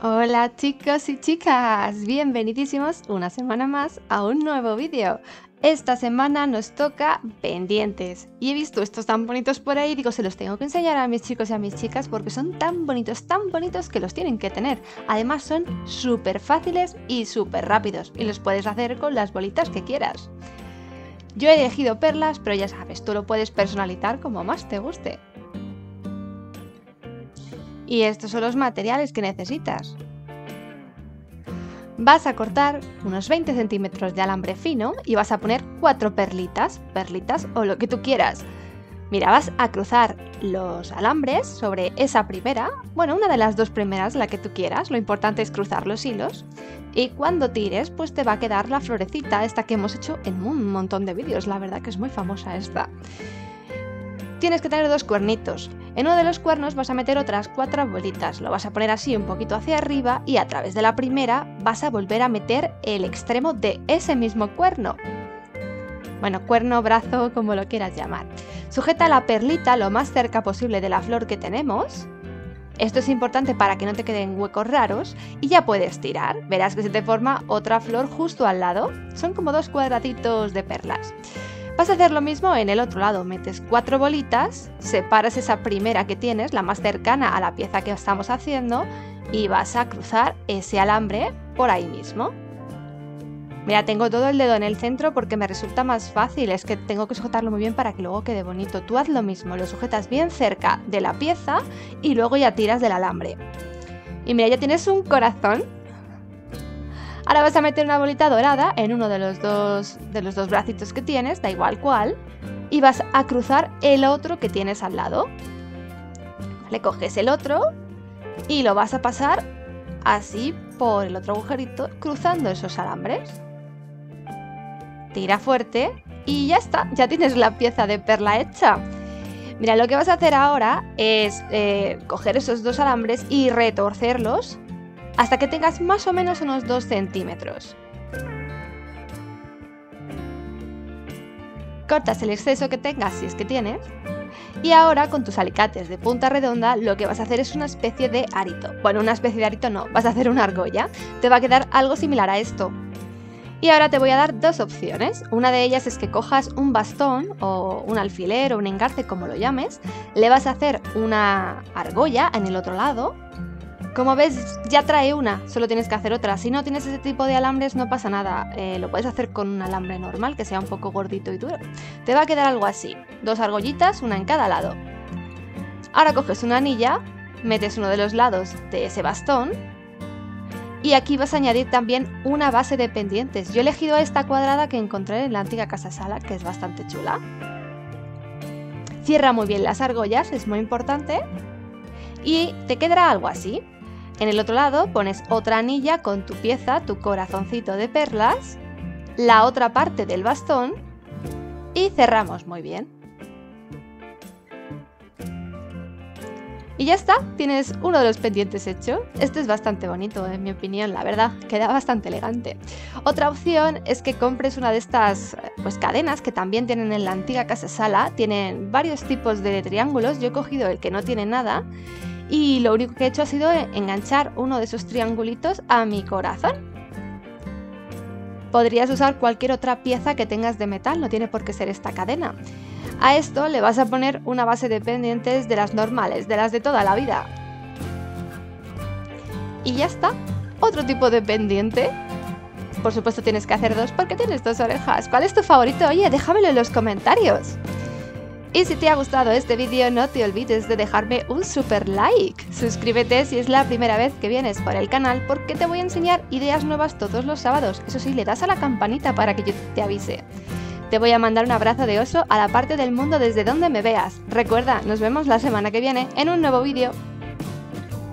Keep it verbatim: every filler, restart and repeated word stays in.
Hola chicos y chicas, bienvenidísimos una semana más a un nuevo vídeo. Esta semana nos toca pendientes y he visto estos tan bonitos por ahí y digo, se los tengo que enseñar a mis chicos y a mis chicas porque son tan bonitos, tan bonitos que los tienen que tener. Además son súper fáciles y súper rápidos y los puedes hacer con las bolitas que quieras. Yo he elegido perlas, pero ya sabes, tú lo puedes personalizar como más te guste. Y estos son los materiales que necesitas. Vas a cortar unos veinte centímetros de alambre fino y vas a poner cuatro perlitas, perlitas o lo que tú quieras. Mira, vas a cruzar los alambres sobre esa primera, bueno, una de las dos primeras, la que tú quieras, lo importante es cruzar los hilos. Y cuando tires, pues te va a quedar la florecita, esta que hemos hecho en un montón de vídeos, la verdad que es muy famosa esta. Tienes que tener dos cuernitos. En uno de los cuernos vas a meter otras cuatro bolitas, lo vas a poner así un poquito hacia arriba y a través de la primera vas a volver a meter el extremo de ese mismo cuerno. Bueno, cuerno, brazo, como lo quieras llamar. Sujeta la perlita lo más cerca posible de la flor que tenemos. Esto es importante para que no te queden huecos raros y ya puedes tirar. Verás que se te forma otra flor justo al lado. Son como dos cuadraditos de perlas. Vas a hacer lo mismo en el otro lado, metes cuatro bolitas, separas esa primera que tienes, la más cercana a la pieza que estamos haciendo, y vas a cruzar ese alambre por ahí mismo. Mira, tengo todo el dedo en el centro porque me resulta más fácil, es que tengo que sujetarlo muy bien para que luego quede bonito. Tú haz lo mismo, lo sujetas bien cerca de la pieza y luego ya tiras del alambre. Y mira, ya tienes un corazón. Ahora vas a meter una bolita dorada en uno de los dos, de los dos bracitos que tienes, da igual cuál, y vas a cruzar el otro que tienes al lado. Le coges el otro y lo vas a pasar así por el otro agujerito, cruzando esos alambres. Tira fuerte y ya está, ya tienes la pieza de perla hecha. Mira, lo que vas a hacer ahora es eh, coger esos dos alambres y retorcerlos hasta que tengas más o menos unos dos centímetros. Cortas el exceso que tengas si es que tienes. Y ahora con tus alicates de punta redonda lo que vas a hacer es una especie de arito. Bueno, una especie de arito no, vas a hacer una argolla. Te va a quedar algo similar a esto. Y ahora te voy a dar dos opciones. Una de ellas es que cojas un bastón o un alfiler o un engarce, como lo llames. Le vas a hacer una argolla en el otro lado. Como ves, ya trae una, solo tienes que hacer otra. Si no tienes ese tipo de alambres no pasa nada, eh, lo puedes hacer con un alambre normal que sea un poco gordito y duro. Te va a quedar algo así, dos argollitas, una en cada lado. Ahora coges una anilla, metes uno de los lados de ese bastón y aquí vas a añadir también una base de pendientes. Yo he elegido esta cuadrada que encontré en la antigua casa sala, que es bastante chula. Cierra muy bien las argollas, es muy importante, y te quedará algo así. En el otro lado pones otra anilla con tu pieza, tu corazoncito de perlas, la otra parte del bastón y cerramos muy bien. Y ya está, tienes uno de los pendientes hecho. Este es bastante bonito, en mi opinión, la verdad, queda bastante elegante. Otra opción es que compres una de estas pues, cadenas que también tienen en la antigua casa sala. Tienen varios tipos de triángulos, yo he cogido el que no tiene nada. Y lo único que he hecho ha sido enganchar uno de esos triangulitos a mi corazón. Podrías usar cualquier otra pieza que tengas de metal, no tiene por qué ser esta cadena. A esto le vas a poner una base de pendientes de las normales, de las de toda la vida. Y ya está, otro tipo de pendiente. Por supuesto tienes que hacer dos porque tienes dos orejas. ¿Cuál es tu favorito? Oye, déjamelo en los comentarios. Y si te ha gustado este vídeo no te olvides de dejarme un super like. Suscríbete si es la primera vez que vienes por el canal porque te voy a enseñar ideas nuevas todos los sábados. Eso sí, le das a la campanita para que yo te avise. Te voy a mandar un abrazo de oso a la parte del mundo desde donde me veas. Recuerda, nos vemos la semana que viene en un nuevo vídeo.